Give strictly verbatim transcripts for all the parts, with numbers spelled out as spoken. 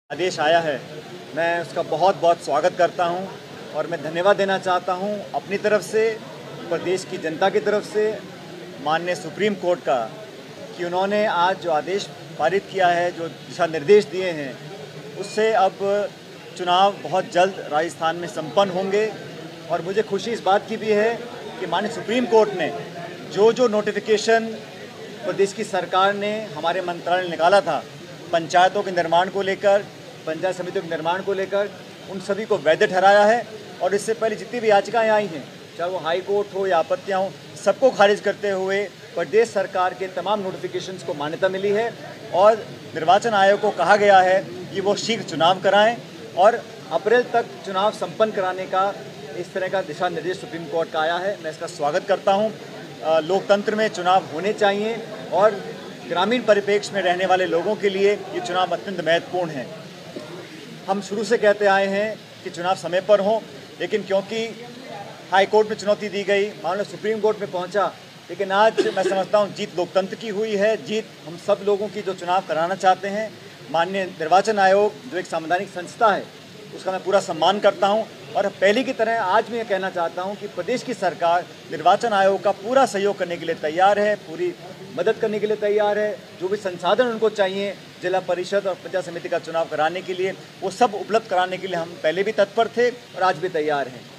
आदेश आया है, मैं उसका बहुत बहुत स्वागत करता हूं और मैं धन्यवाद देना चाहता हूं अपनी तरफ से, प्रदेश की जनता की तरफ से, माननीय सुप्रीम कोर्ट का, कि उन्होंने आज जो आदेश पारित किया है, जो दिशा निर्देश दिए हैं, उससे अब चुनाव बहुत जल्द राजस्थान में संपन्न होंगे। और मुझे खुशी इस बात की भी है कि माननीय सुप्रीम कोर्ट ने जो जो नोटिफिकेशन प्रदेश की सरकार ने हमारे मंत्रालय ने निकाला था, पंचायतों के निर्माण को लेकर, पंचायत समितियों के निर्माण को लेकर, उन सभी को वैध ठहराया है। और इससे पहले जितनी भी याचिकाएं आई हैं, चाहे वो हाई कोर्ट हो या आपत्तियां हो, सबको खारिज करते हुए प्रदेश सरकार के तमाम नोटिफिकेशंस को मान्यता मिली है। और निर्वाचन आयोग को कहा गया है कि वो शीघ्र चुनाव कराएं और अप्रैल तक चुनाव संपन्न कराने का इस तरह का दिशा निर्देश सुप्रीम कोर्ट का आया है। मैं इसका स्वागत करता हूँ। लोकतंत्र में चुनाव होने चाहिए और ग्रामीण परिप्रेक्ष्य में रहने वाले लोगों के लिए ये चुनाव अत्यंत महत्वपूर्ण है। हम शुरू से कहते आए हैं कि चुनाव समय पर हो, लेकिन क्योंकि हाई कोर्ट में चुनौती दी गई, मामला सुप्रीम कोर्ट में पहुंचा, लेकिन आज मैं समझता हूं जीत लोकतंत्र की हुई है, जीत हम सब लोगों की जो चुनाव कराना चाहते हैं। माननीय निर्वाचन आयोग जो एक संवैधानिक संस्था है, उसका मैं पूरा सम्मान करता हूं। और पहले की तरह आज मैं ये कहना चाहता हूं कि प्रदेश की सरकार निर्वाचन आयोग का पूरा सहयोग करने के लिए तैयार है, पूरी मदद करने के लिए तैयार है। जो भी संसाधन उनको चाहिए जिला परिषद और पंचायत समिति का चुनाव कराने के लिए, वो सब उपलब्ध कराने के लिए हम पहले भी तत्पर थे और आज भी तैयार हैं।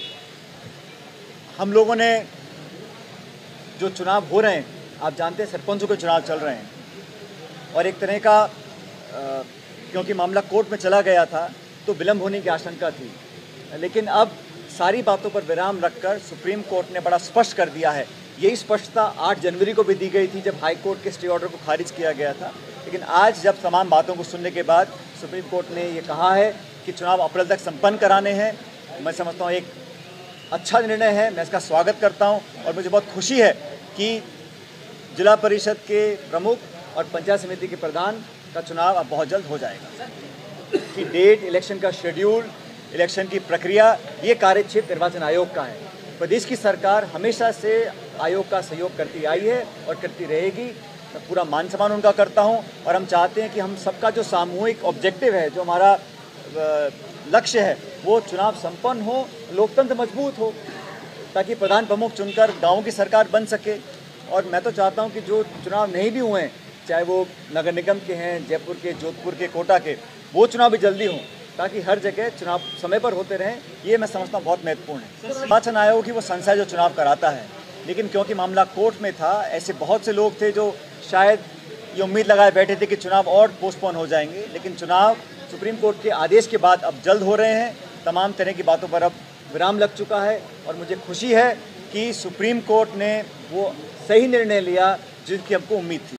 हम लोगों ने जो चुनाव हो रहे हैं, आप जानते हैं सरपंचों के चुनाव चल रहे हैं, और एक तरह का आ, क्योंकि मामला कोर्ट में चला गया था तो विलम्ब होने की आशंका थी, लेकिन अब सारी बातों पर विराम रखकर सुप्रीम कोर्ट ने बड़ा स्पष्ट कर दिया है। यही स्पष्टता आठ जनवरी को भी दी गई थी जब हाई कोर्ट के स्टे ऑर्डर को खारिज किया गया था, लेकिन आज जब तमाम बातों को सुनने के बाद सुप्रीम कोर्ट ने ये कहा है कि चुनाव अप्रैल तक संपन्न कराने हैं, मैं समझता हूँ एक अच्छा निर्णय है। मैं इसका स्वागत करता हूँ और मुझे बहुत खुशी है कि जिला परिषद के प्रमुख और पंचायत समिति के प्रधान का चुनाव अब बहुत जल्द हो जाएगा। कि डेट, इलेक्शन का शेड्यूल, इलेक्शन की प्रक्रिया, ये कार्यक्षेत्र निर्वाचन आयोग का है। प्रदेश की सरकार हमेशा से आयोग का सहयोग करती आई है और करती रहेगी। मैं पूरा मान सम्मान उनका करता हूं और हम चाहते हैं कि हम सबका जो सामूहिक ऑब्जेक्टिव है, जो हमारा लक्ष्य है, वो चुनाव संपन्न हो, लोकतंत्र मजबूत हो, ताकि प्रधान प्रमुख चुनकर गाँव की सरकार बन सके। और मैं तो चाहता हूँ कि जो चुनाव नहीं भी हुए हैं, चाहे वो नगर निगम के हैं, जयपुर के, जोधपुर के, कोटा के, वो चुनाव भी जल्दी हों, ताकि हर जगह चुनाव समय पर होते रहें। ये मैं समझता हूँ बहुत महत्वपूर्ण है। निर्वाचन आयोग की वो संस्था जो चुनाव कराता है, लेकिन क्योंकि मामला कोर्ट में था, ऐसे बहुत से लोग थे जो शायद ये उम्मीद लगाए बैठे थे कि चुनाव और पोस्टपोन हो जाएंगे, लेकिन चुनाव सुप्रीम कोर्ट के आदेश के बाद अब जल्द हो रहे हैं। तमाम तरह की बातों पर अब विराम लग चुका है और मुझे खुशी है कि सुप्रीम कोर्ट ने वो सही निर्णय लिया जिसकी हमको उम्मीद थी।